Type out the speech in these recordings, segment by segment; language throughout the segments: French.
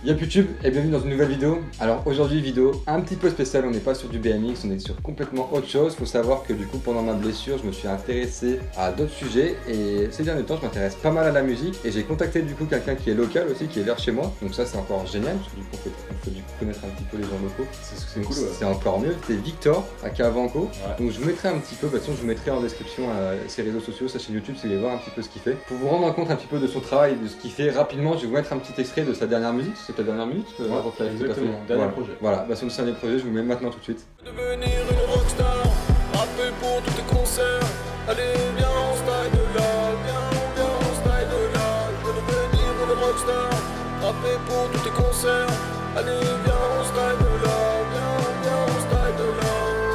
Yop YouTube et bienvenue dans une nouvelle vidéo. Alors aujourd'hui vidéo un petit peu spéciale, on n'est pas sur du BMX, on est sur complètement autre chose. Faut savoir que du coup pendant ma blessure je me suis intéressé à d'autres sujets et ces derniers temps je m'intéresse pas mal à la musique et j'ai contacté du coup quelqu'un qui est local aussi, qui est vers chez moi. Donc ça c'est encore génial parce que du coup on peut du coup connaître un petit peu les gens locaux. C'est cool, ouais. C'est encore mieux. C'est Victor à Cavanco. Ouais. Donc je vous mettrai un petit peu, je vous mettrai en description ses réseaux sociaux, sa chaîne YouTube, si vous voulez voir un petit peu ce qu'il fait. Pour vous rendre compte un petit peu de son travail, de ce qu'il fait rapidement, je vais vous mettre un petit extrait de sa dernière musique. C'est ta dernière musique Exactement, dernier projet. Voilà, son dernier projet, je vous mets maintenant tout de suite. Devenir une rockstar, rapper pour tous tes concerts. Allez, viens, on style de là, viens, on style de là. Je veux devenir une rockstar, rapper pour tous tes concerts. Allez, viens, on style de là, viens, on style de là.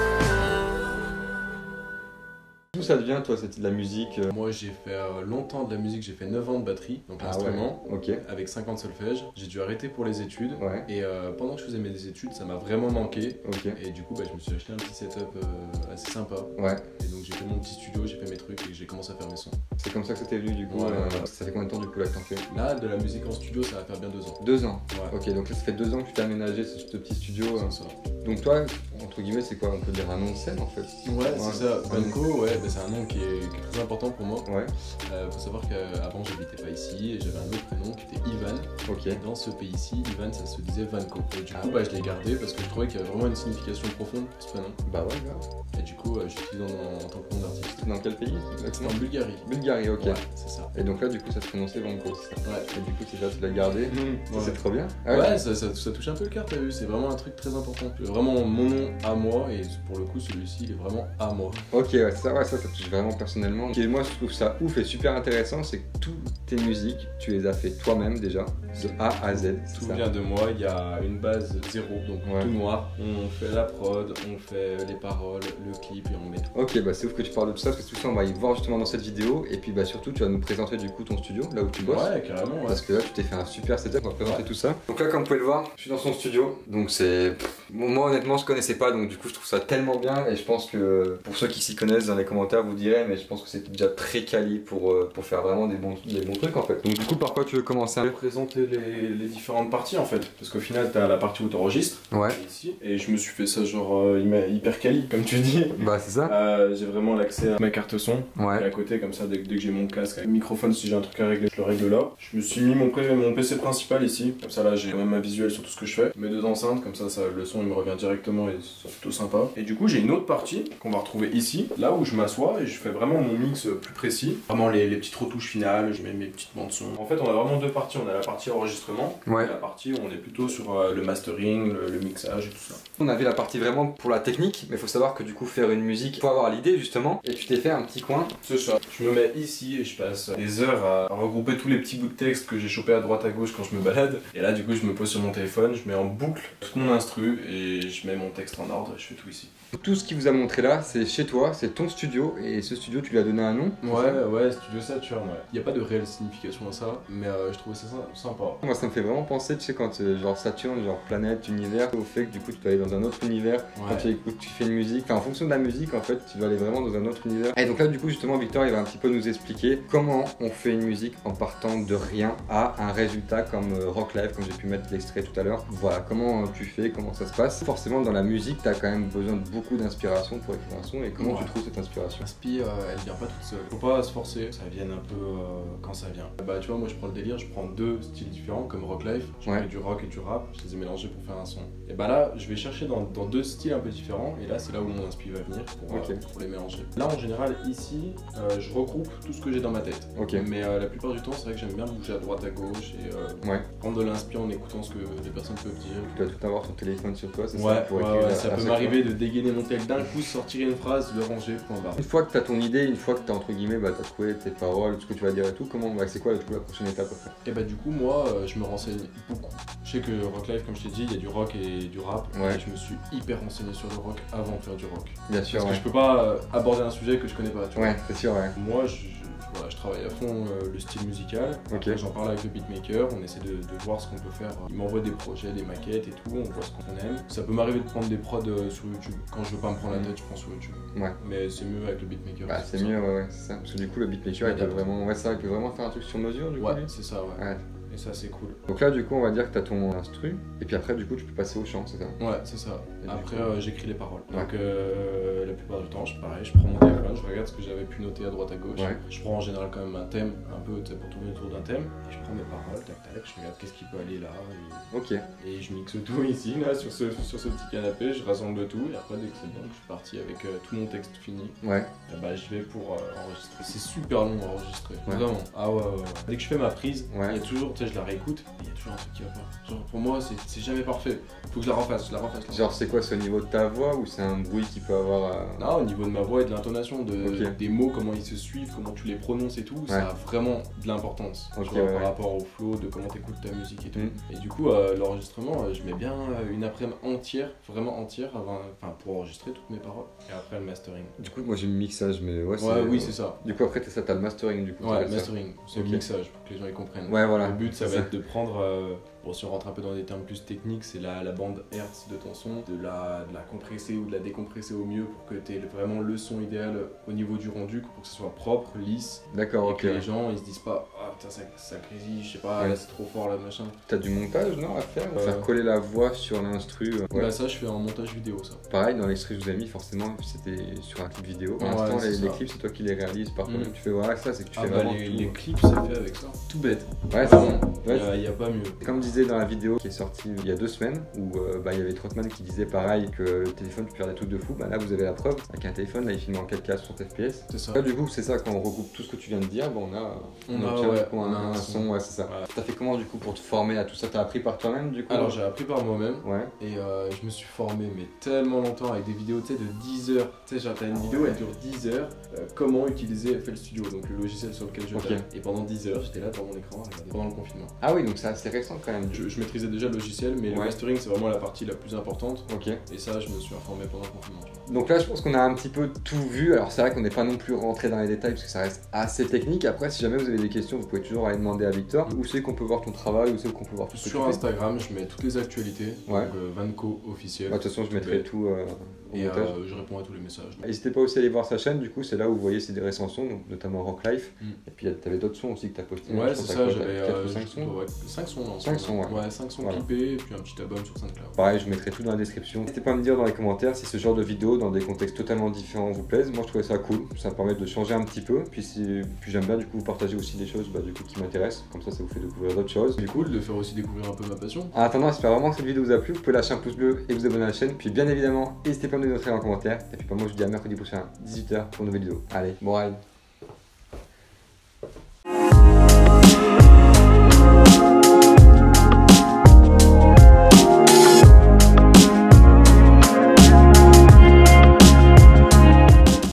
D'où ça devient, toi, c'était de la musique Moi j'ai fait longtemps de la musique, j'ai fait 9 ans de batterie, donc l'instrument, ouais. Ok. avec 5 ans de solfège. J'ai dû arrêter pour les études, Ouais. et pendant que je faisais mes études, ça m'a vraiment manqué. Ok. Et du coup, je me suis acheté un petit setup assez sympa. Ouais. Et donc j'ai fait mon petit studio, j'ai fait mes trucs et j'ai commencé à faire mes sons. C'est comme ça que c'était venu du coup. Ouais. Ça fait combien de temps du coup là que t'en fais? Là, de la musique en studio, ça va faire bien 2 ans. 2 ans. Ouais. Ok, donc là ça fait 2 ans que tu t'es aménagé ce petit studio. C'est ça. Donc toi, entre guillemets, c'est quoi? On peut dire un nom de scène en fait. Ouais, c'est ça. Vanco, ouais, c'est un nom qui est très important pour moi. Ouais. Faut savoir qu'avant j'habitais pas ici et j'avais un autre prénom qui était Ivan. Ok. Et dans ce pays-ci, Ivan ça se disait Vanco. Et du coup, je l'ai gardé parce que je trouvais qu'il y avait vraiment une signification profonde pour ce prénom. Bah ouais, grave. Et du coup, j'utilise en tant que nom d'artiste. Dans quel pays C'est exactement? en Bulgarie. Bulgarie, ok. Ouais, c'est ça. Et donc là, du coup, ça se prononçait Vanco, c'est ça? Ouais. Et du coup, c'est ça, tu l'as gardé. Ça, c'est trop bien. Ah Ouais, ça touche un peu le cœur, t'as vu, c'est vraiment un truc très important. C'est vraiment mon nom à moi et pour le coup, celui-ci, il est vraiment à moi. Ok, ouais, ça touche vraiment personnellement. Et moi, je trouve ça ouf et super intéressant, c'est que toutes tes musiques, tu les as fait toi-même déjà, de A à Z. c'est Tout ça? vient de moi, il y a une base zéro, donc Ouais. tout noir. On fait la prod, on fait les paroles, le clip et on met tout. Ok, c'est ouf que tu parles de tout ça, parce que tout ça, on va y voir justement dans cette vidéo. Et puis surtout, tu vas nous présenter du coup ton studio, là où tu bosses. Ouais, carrément, ouais. Parce que là, tu t'es fait un super setup, on va présenter tout ça. Donc là, comme vous pouvez le voir, je suis dans son studio. Donc c'est... Bon, moi, honnêtement, je connaissais pas, donc du coup, je trouve ça tellement bien. Et je pense que, pour ceux qui s'y connaissent, dans les commentaires, vous direz, mais je pense que c'est déjà très quali pour faire vraiment des bons trucs, en fait. Donc du coup, par quoi tu veux commencer? Je vais présenter les différentes parties en fait, parce qu'au final t'as la partie où t'enregistres, Ouais. ici, et je me suis fait ça genre hyper quali comme tu dis. Bah, c'est ça. J'ai vraiment l'accès à ma carte son, et Ouais. à côté comme ça dès que j'ai mon casque, avec le microphone si j'ai un truc à régler, je le règle là. Je me suis mis mon PC principal ici, comme ça là j'ai quand même ma visuel sur tout ce que je fais. Mes 2 enceintes, comme ça le son il me revient directement et c'est plutôt sympa. Et du coup j'ai une autre partie qu'on va retrouver ici, là où je m'assois et je fais vraiment mon mix plus précis. Vraiment les petites retouches finales, je mets mes petites bandes son. En fait on a vraiment 2 parties, on a la partie enregistrement, Ouais. et la partie où on est plutôt sur le mastering, le mixage et tout ça. On avait la partie vraiment pour la technique, mais il faut savoir que du coup, faire une musique, faut avoir l'idée justement. Et tu t'es fait un petit coin. C'est ça. Je me mets ici et je passe des heures à regrouper tous les petits bouts de texte que j'ai chopé à droite à gauche quand je me balade. Et là, du coup, je me pose sur mon téléphone, je mets en boucle tout mon instru et je mets mon texte en ordre et je fais tout ici. Tout ce qu'il vous a montré là, c'est chez toi, c'est ton studio. Et ce studio, tu lui as donné un nom? Ouais, Studio Saturn, ouais. Il n'y a pas de réelle signification à ça, mais je trouvais ça sympa. Moi, ça me fait vraiment penser, tu sais, quand genre Saturne, genre planète, univers, au fait que du coup, tu dois aller dans un autre univers. Quand tu écoutes, tu fais une musique. Enfin, en fonction de la musique, en fait, tu dois aller vraiment dans un autre univers. Et donc là, du coup, justement, Victor, il va un petit peu nous expliquer comment on fait une musique en partant de rien à un résultat comme Rock Live, comme j'ai pu mettre l'extrait tout à l'heure. Voilà, comment tu fais, comment ça se passe. Forcément, dans la musique, tu as quand même besoin de beaucoup d'inspiration pour écrire un son. Et comment tu trouves cette inspiration? L'inspire, elle vient pas toute seule. Faut pas se forcer, ça vient un peu quand ça vient. Bah, tu vois, moi je prends le délire, je prends 2 styles différents comme Rock Life. Je fais du rock et du rap, je les ai mélangés pour faire un son. Et bah là, je vais chercher dans 2 styles un peu différents. Et là, c'est là où mon inspi va venir pour les mélanger. Là, en général, ici, je regroupe tout ce que j'ai dans ma tête. Mais la plupart du temps, c'est vrai que j'aime bien bouger à droite à gauche et prendre de l'inspi en écoutant ce que les personnes peuvent dire. Tu dois tout avoir ton téléphone sur toi, c'est ça? Ouais, ça peut m'arriver de dégainer mon tel d'un coup, sortir une phrase, le ranger, point barre. Une fois que tu as ton idée, une fois que tu as entre guillemets, t'as trouvé tes paroles, tout ce que tu vas dire et tout, c'est quoi la prochaine étape après? Et bah du coup moi je me renseigne beaucoup. Je sais que Rock Life, comme je t'ai dit, il y a du rock et du rap. Ouais. Et je me suis hyper renseigné sur le rock avant de faire du rock. Bien sûr. Parce que je peux pas aborder un sujet que je connais pas, tu vois. Ouais, c'est sûr, ouais. Moi je travaille à fond le style musical. Après, j'en parle avec le beatmaker, on essaie de voir ce qu'on peut faire. Il m'envoie des projets, des maquettes et tout, on voit ce qu'on aime. Ça peut m'arriver de prendre des prods sur YouTube. Quand je veux pas me prendre la tête, je prends sur YouTube. Ouais. Mais c'est mieux avec le beatmaker. Bah c'est mieux, ouais, c'est ça. Parce que du coup le beatmaker il peut vraiment, il peut vraiment faire un truc sur mesure du coup. Ouais, c'est ça, ouais. Et ça c'est cool. Donc là du coup on va dire que tu as ton instru et puis après du coup tu peux passer au chant, c'est ça? Ouais c'est ça. Et après coup... j'écris les paroles. Ouais. Donc la plupart du temps pareil, je prends mon téléphone, je regarde ce que j'avais pu noter à droite à gauche. Ouais. Je prends en général quand même un thème, un peu pour tourner autour d'un thème. Et je prends mes paroles, tac tac, je regarde qu'est-ce qui peut aller là. Et... Ok. Et je mixe tout ici, là, sur ce petit canapé, je rassemble tout et après dès que c'est bon, je suis parti avec tout mon texte fini. Ouais. Et bah je vais pour enregistrer. C'est super long à enregistrer, ouais. vraiment. Ah ouais. Dès que je fais ma prise, ouais. il y a toujours, tu sais, je la réécoute, il y a toujours un truc qui va pas. Genre pour moi, c'est jamais parfait. Faut que je la refasse, Genre c'est quoi, c'est au niveau de ta voix ou c'est un bruit qui peut avoir Non, au niveau de ma voix et de l'intonation, okay. des mots, comment ils se suivent, comment tu les prononces et tout, ouais. Ça a vraiment de l'importance par rapport au flow, de comment t'écoutes ta musique et tout. Et du coup, l'enregistrement, je mets bien une après-midi entière, vraiment entière, pour enregistrer toutes mes paroles. Et après le mastering. Du coup, moi j'ai le mixage, mais oui, c'est ça. Du coup, après t'as le mastering du coup. Ouais, le mastering, c'est le mixage pour que les gens y comprennent. Ouais, voilà. Le but, ça va être de prendre. Bon, si on rentre un peu dans des termes plus techniques, c'est la bande Hertz de ton son, de la compresser ou de la décompresser au mieux pour que tu aies vraiment le son idéal au niveau du rendu, pour que ce soit propre, lisse. D'accord, ok. Et que les gens ils se disent pas, ah putain, ça grésille, je sais pas, là c'est trop fort là, machin. T'as du montage, non, à faire faire coller la voix sur l'instru Bah, ça, je fais en montage vidéo, ça. Pareil, dans l'extrait que je vous ai mis, forcément, c'était sur un clip vidéo. Pour l'instant, les clips, c'est toi qui les réalises. Par contre, tu fais voilà, ça, c'est que tu fais vraiment les clips, c'est fait avec ça. Tout bête. Ouais, c'est ça. Il y a pas mieux. Comme je disais dans la vidéo qui est sortie il y a 2 semaines, où il y avait Trotman qui disait pareil que le téléphone, tu peux faire des trucs de fou. Bah là, vous avez la preuve. Avec un téléphone, là, il filme en 4K 60 FPS. C'est ça. Là, du coup, c'est ça, quand on regroupe tout ce que tu viens de dire, bah, on a un son. Ouais, c'est ça. Ouais. T'as fait comment, du coup, pour te former à tout ça? T'as appris par toi-même, du coup? Alors, j'ai appris par moi-même. Ouais. Et je me suis formé, mais tellement longtemps, avec des vidéos, tu sais, de 10 heures. Tu sais, genre, t'as une vidéo, elle dure 10 heures. Comment utiliser FL Studio, donc le logiciel sur lequel je tape. Et pendant 10 heures, j'étais là devant mon écran, pendant le confinement. Ah oui, donc c'est assez récent quand même. Je maîtrisais déjà le logiciel, mais le mastering, c'est vraiment la partie la plus importante. Ok. Et ça, je me suis informé pendant le confinement. Donc là, je pense qu'on a un petit peu tout vu. Alors, c'est vrai qu'on n'est pas non plus rentré dans les détails parce que ça reste assez technique. Après, si jamais vous avez des questions, vous pouvez toujours aller demander à Victor. Où c'est qu'on peut voir ton travail, où c'est qu'on peut voir tout ce que tu fais. Sur Instagram, je mets toutes les actualités. Ouais. Donc, Vanco officiel. De toute façon, je mettrai tout au montage. Je réponds à tous les messages. N'hésitez pas aussi à aller voir sa chaîne. Du coup, c'est là où vous voyez ses récents sons, donc notamment Rock Life. Et puis, t'avais d'autres sons aussi que t'as posté. Ouais, c'est ça. J'avais 4 ou 5 sons. 5 sons. 5 sons, ouais. Ouais, 5 sons clippés et puis un petit album sur SoundCloud. Pareil, je mettrai tout dans la description. N'hésitez pas à me dire dans les commentaires si ce genre de vidéo dans des contextes totalement différents vous plaisent. Moi, je trouvais ça cool. Ça me permet de changer un petit peu. Puis j'aime bien du coup vous partager aussi des choses du coup qui m'intéressent. Comme ça vous fait découvrir d'autres choses. C'est cool de faire aussi découvrir un peu ma passion. En attendant, j'espère vraiment que cette vidéo vous a plu. Vous pouvez lâcher un pouce bleu et vous abonner à la chaîne. Puis bien évidemment, n'hésitez pas à me donner votre avis en commentaire. Et puis moi, je vous dis à mercredi prochain, 18h pour une nouvelle vidéo. Allez, bon ride.